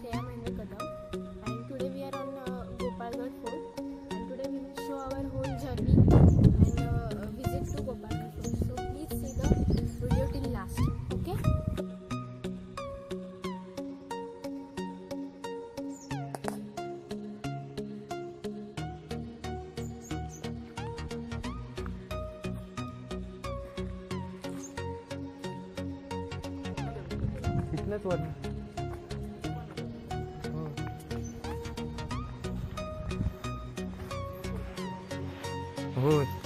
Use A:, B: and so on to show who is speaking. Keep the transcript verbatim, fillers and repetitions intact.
A: I am Mandke Light, and today we are on uh, Gopalgad fort, and today we will show our whole journey and uh, visit to Gopalgad fort. So please see the video till last. Okay?
B: Thickness what? Oh. Oh.